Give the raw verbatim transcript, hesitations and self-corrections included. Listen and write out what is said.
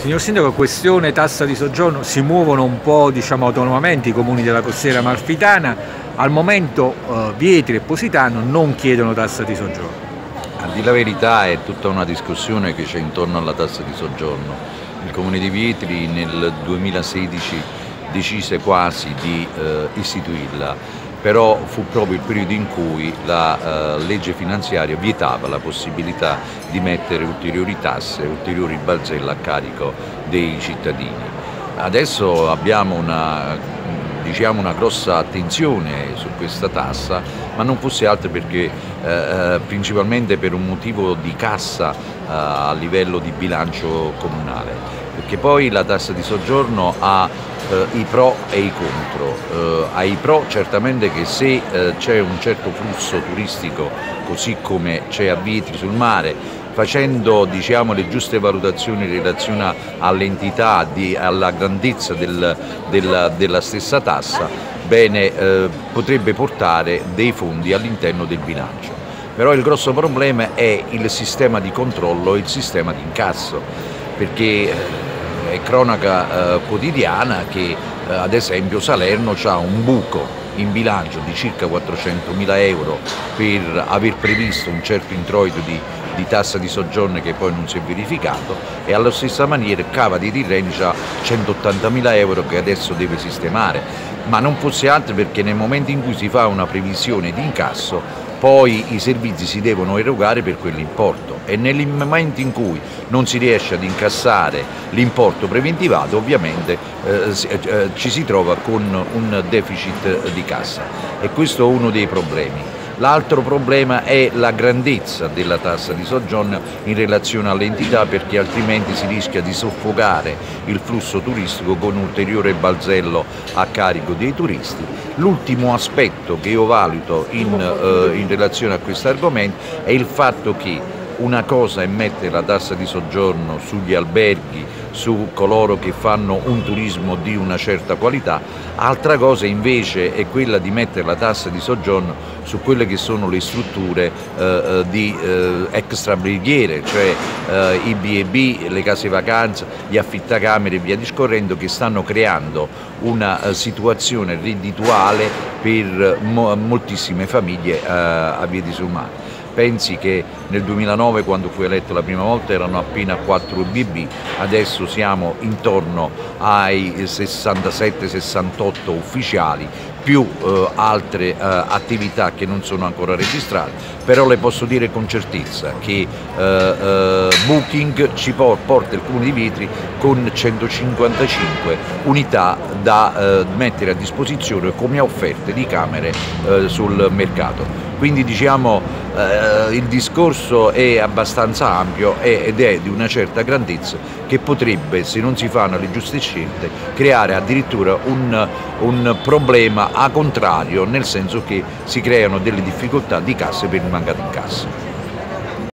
Signor Sindaco, questione tassa di soggiorno, si muovono un po', diciamo, autonomamente i comuni della costiera amalfitana. Al momento eh, Vietri e Positano non chiedono tassa di soggiorno. A dire la verità è tutta una discussione che c'è intorno alla tassa di soggiorno. Il Comune di Vietri nel duemilasedici decise quasi di eh, istituirla, però fu proprio il periodo in cui la uh, legge finanziaria vietava la possibilità di mettere ulteriori tasse, ulteriori balzelli a carico dei cittadini. Adesso abbiamo una, diciamo, una grossa attenzione su questa tassa, ma non fosse altro perché eh, principalmente per un motivo di cassa eh, a livello di bilancio comunale, perché poi la tassa di soggiorno ha Uh, i pro e i contro. Uh, ai pro certamente che se uh, c'è un certo flusso turistico, così come c'è a Vietri sul mare, facendo, diciamo, le giuste valutazioni in relazione all'entità, alla grandezza del, del, della stessa tassa, bene, uh, potrebbe portare dei fondi all'interno del bilancio. Però il grosso problema è il sistema di controllo e il sistema di incasso, perché è cronaca eh, quotidiana che eh, ad esempio Salerno ha un buco in bilancio di circa quattrocentomila euro per aver previsto un certo introito di, di tassa di soggiorno che poi non si è verificato, e alla stessa maniera Cava di Tirreni ha centottantamila euro che adesso deve sistemare, ma non fosse altro perché nel momento in cui si fa una previsione di incasso poi i servizi si devono erogare per quell'importo, e nel momento in cui non si riesce ad incassare l'importo preventivato ovviamente eh, eh, ci si trova con un deficit di cassa, e questo è uno dei problemi. L'altro problema è la grandezza della tassa di soggiorno in relazione all'entità, perché altrimenti si rischia di soffocare il flusso turistico con ulteriore balzello a carico dei turisti. L'ultimo aspetto che io valuto in, eh, in relazione a questo argomento è il fatto che una cosa è mettere la tassa di soggiorno sugli alberghi, su coloro che fanno un turismo di una certa qualità, altra cosa invece è quella di mettere la tassa di soggiorno su quelle che sono le strutture eh, di eh, extrabrighiere, cioè eh, i bi e bi, le case vacanze, gli affittacamere e via discorrendo, che stanno creando una uh, situazione reddituale per mo moltissime famiglie uh, a Vietri sul Mare. Pensi che nel duemilanove, quando fu eletto la prima volta, erano appena quattro bi e bi, adesso siamo intorno ai sessantasette sessantotto ufficiali, più eh, altre eh, attività che non sono ancora registrate, però le posso dire con certezza che eh, eh, Booking ci por porta il Comune di Vietri con centocinquantacinque unità da eh, mettere a disposizione come offerte di camere eh, sul mercato. Quindi diciamo eh, il discorso è abbastanza ampio ed è di una certa grandezza che potrebbe, se non si fanno le giuste scelte, creare addirittura un, un problema a contrario, nel senso che si creano delle difficoltà di cassa per il mancato incasso.